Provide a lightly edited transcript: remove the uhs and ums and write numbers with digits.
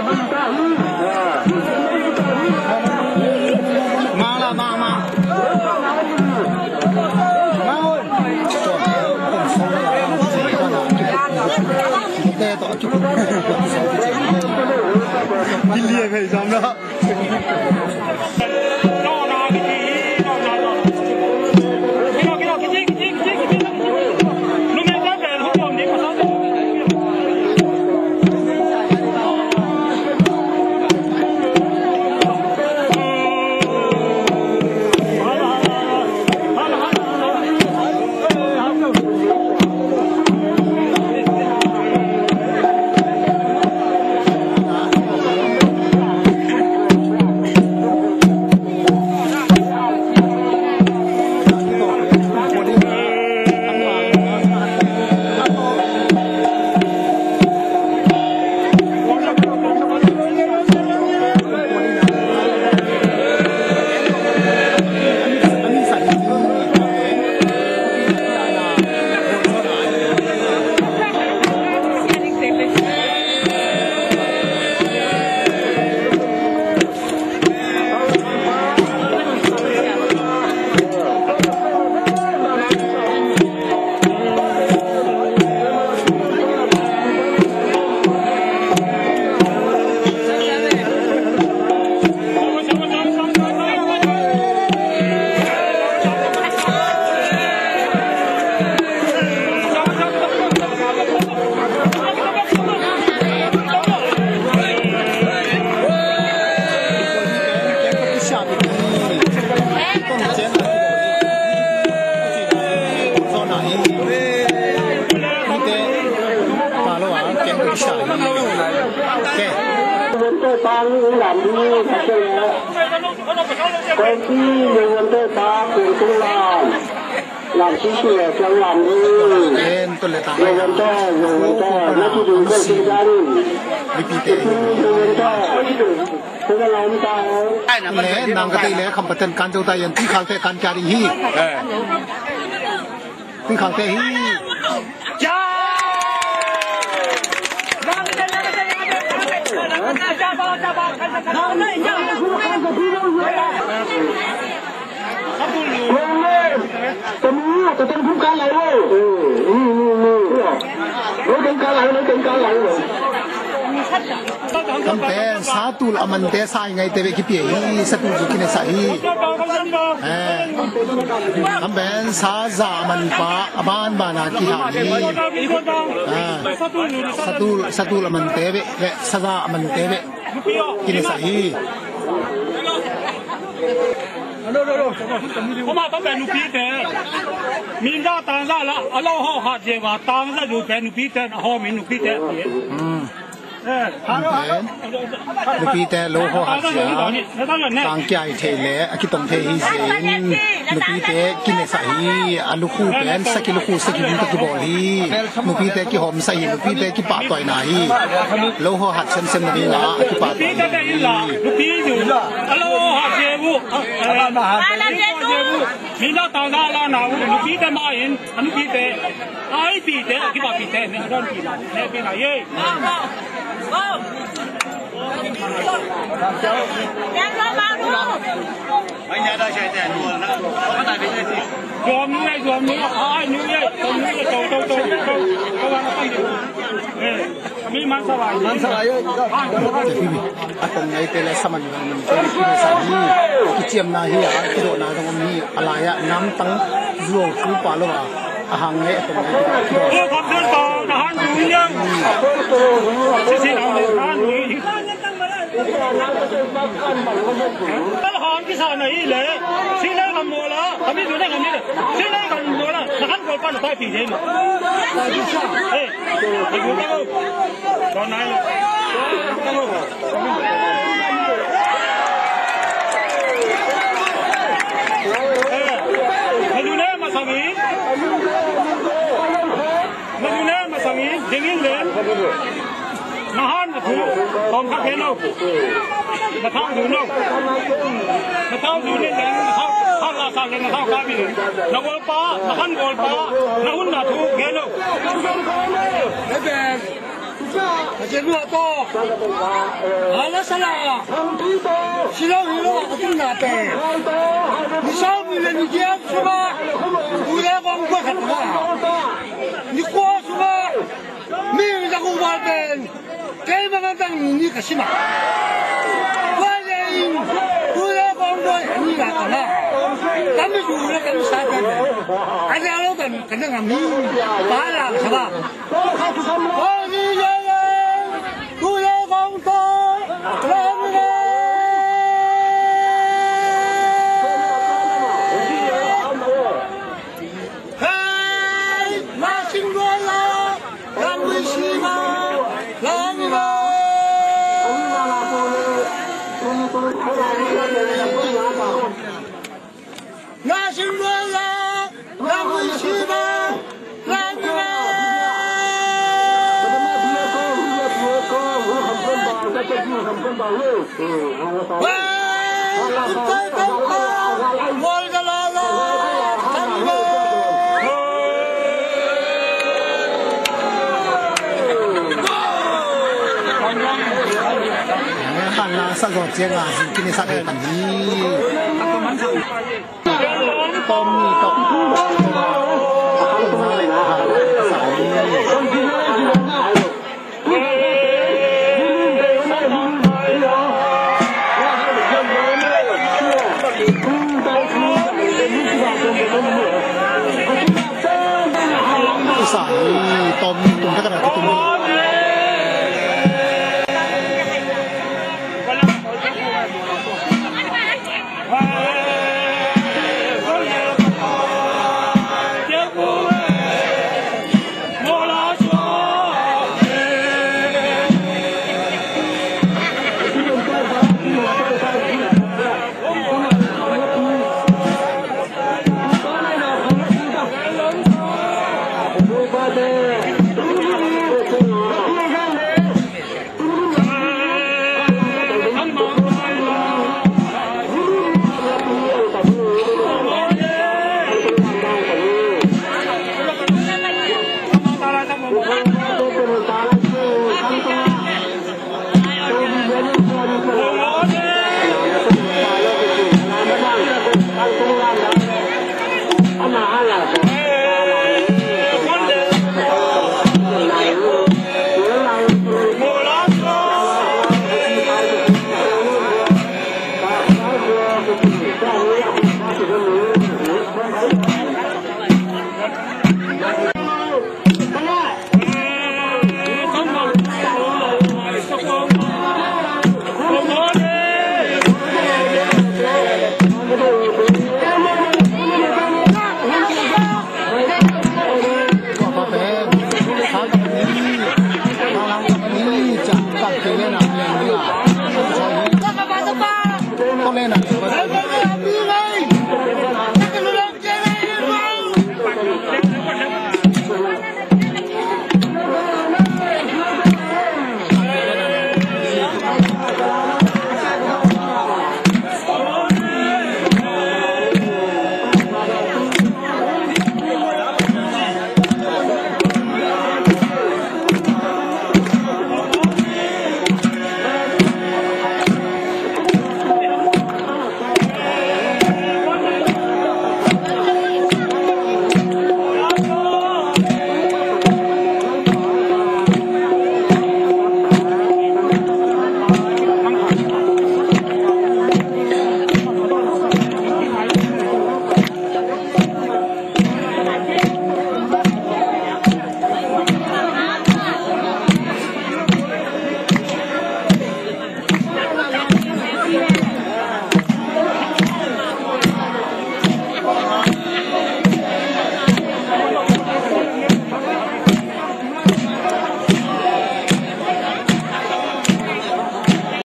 Kampatan kanjau tayan ti khang te kan kari hi ti khang te hi Kampen satu aman desa ngai tebe kipi satu jukine sai kampen saza aman pa aban bana ki satu aman tebe saza aman tebe kine sai Kuma ta benu pite min da tang za la alo ho ha je wa tang za ju benu pite ho min nu pite Nupi te lo ho hat sia tang kyai the le akitong the hi sin nupi te kine sai alu khu pen sakilu khu sakilu ta ki bol hi nupi te ki hom sai nupi te ki pa toi na hi lo ho hat sen sen ni na ki pa nupi te te la nupi ju alo ha je bu ala je bu min da tang za la na nupi te ma yin nupi te ai pi te ki pa pi te ne don pi la ne pi na ye Anh nhà đây chạy đèn luôn đó, có tại vì cái gì? Dòm như vậy, ai như vậy, dòm như vậy, đâu, các bạn không hiểu. Mi mang sao lại? Atong ngay tele saman ng Pilipinas sa hi kichiam na hi kilo na dong mi alaya nam tang zuo ku palo ahang ngay atong ngay Ô, không được to, là han núi nhá. Xin nào để han núi. Cái hòn cái sao này lệ, xin lấy cầm mùa là, cầm đi lấy cầm đi, xin lấy cầm mùa là, hắn còn con là tay phì thế mà. Ê, thầy cũng không, còn này, thầyดูแลมาสังอีมาดูแลมาสังอีเด้งเล่นมาหันมาถูตอมพักเห็นเอามาเท้าถูเอามาเท้าถูนี่แดงมาเท้าข้าวลาซาเลยมาเท้าข้าวพี่เลยนักวอลป้านักหันวอลป้านักหุ่นนักถูเห็นเอา这个多，那啥啦？洗了鱼了，我真拿呗。你上面的你这样是吧？不然光过什么？你过什么？没有人给我玩呗，该不能当你可行吗？关键不然光过你干什么？咱们主人咱们啥干的？俺家老板跟那个米完了是吧？我的家人不要光说，人们。那是我啦，让我去吧，让你们。喂，在等我的姥姥，咱们。 汉啦，三个节啊，是今年啥的本地。ต้มนี่ต้ม